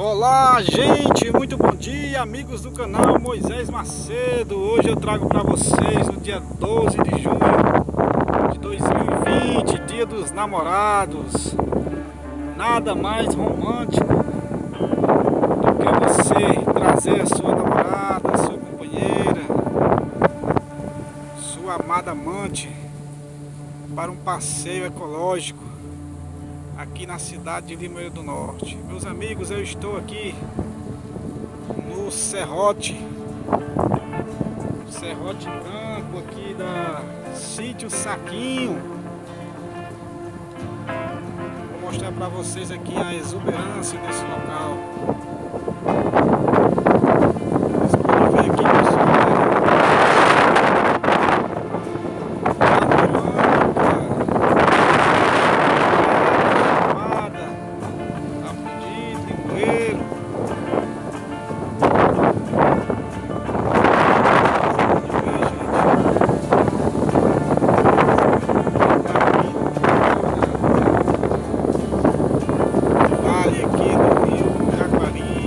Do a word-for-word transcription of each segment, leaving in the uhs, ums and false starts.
Olá, gente, muito bom dia, amigos do canal Moisés Macedo. Hoje eu trago para vocês no dia doze de junho de dois mil e vinte, dia dos namorados. Nada mais romântico do que você trazer a sua namorada, a sua companheira, sua amada amante para um passeio ecológico aqui na cidade de Limoeiro do Norte. Meus amigos, eu estou aqui no Serrote, Serrote Branco aqui da Sítio Saquinho. Vou mostrar para vocês aqui a exuberância desse local. Vocês podem ver aqui, pessoal, Vale aqui do Rio Jaguari.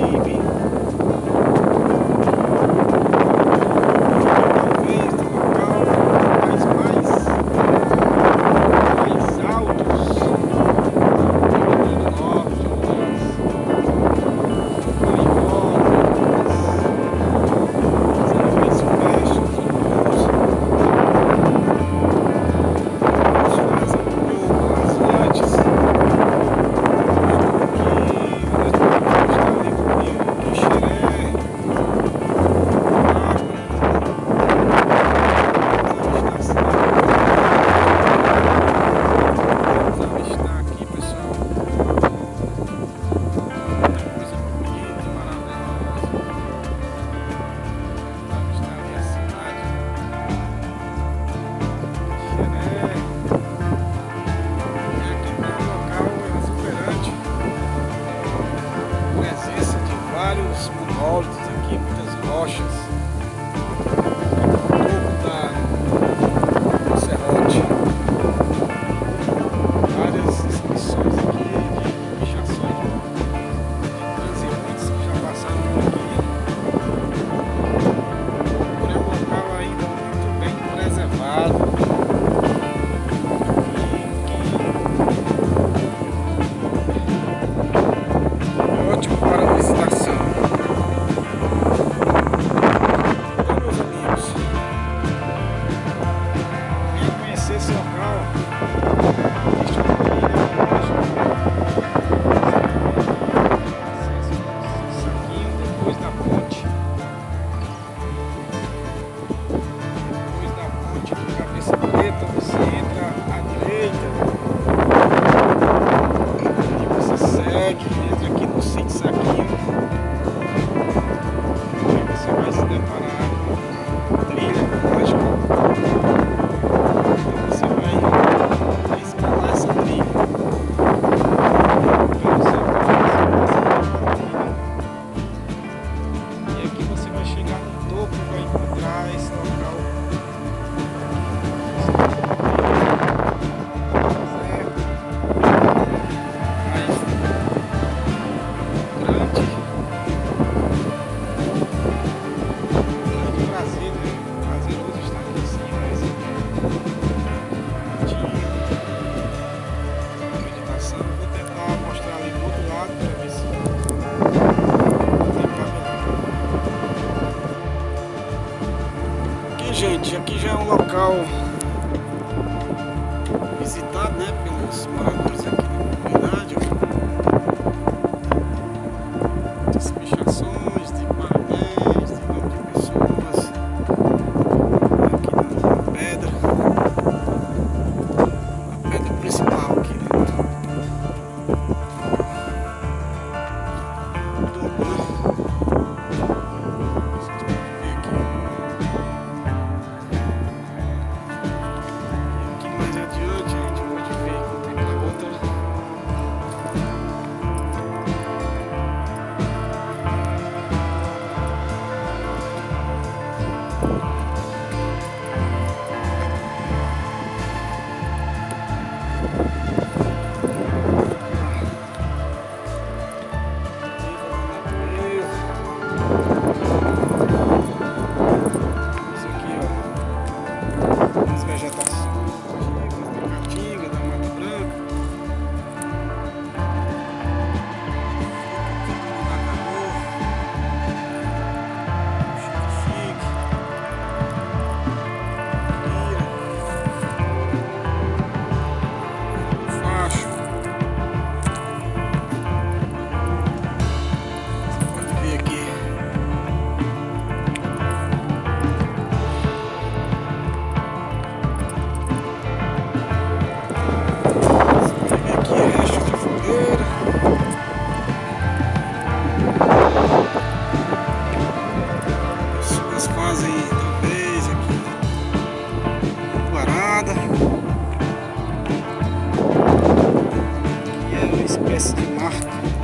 espécie de marco.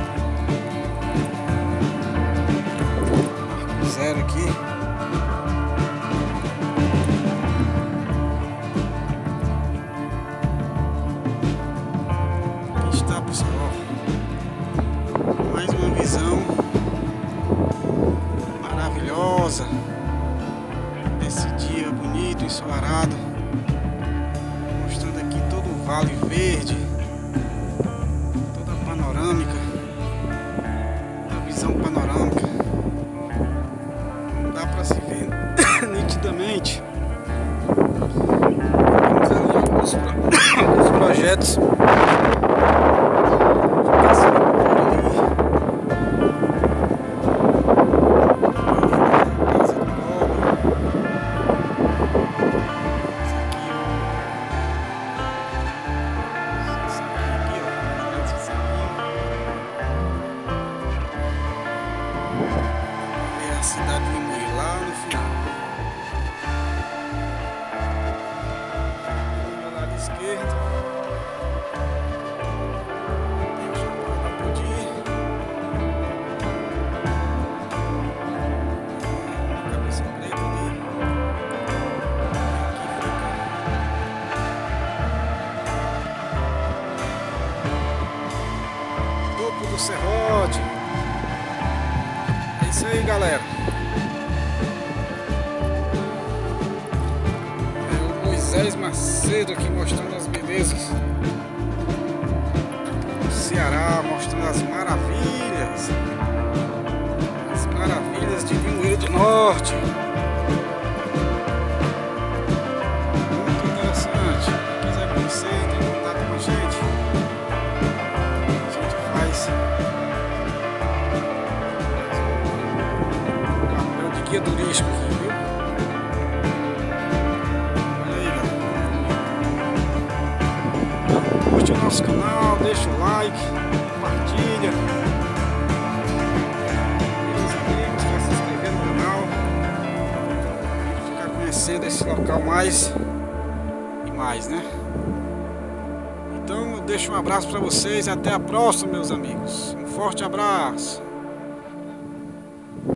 Marco zero aqui. Aqui está, pessoal. Mais uma visão maravilhosa desse dia bonito, ensolarado, mostrando aqui todo o vale verde, toda a panorâmica, a visão panorâmica. Não dá para se ver nitidamente. Temos ali alguns, pro... alguns projetos. A cidade de Moí lá no final. Do meu lado esquerdo tem o Chapada da Podi, a cabeça preta ali. Aqui fica topo do serrote. É isso aí, galera. Moisés Macedo aqui mostrando as belezas do Ceará, mostrando as maravilhas, as maravilhas de Limoeiro do Norte. Muito interessante. Quem quiser conhecer, tem contato com a gente. A gente faz papel de guia turístico aqui, viu? Curte o nosso canal, deixa o like, compartilha. Meus amigos, para se inscrever no canal e ficar conhecendo esse local mais e mais, né? Então eu deixo um abraço para vocês e até a próxima, meus amigos. Um forte abraço.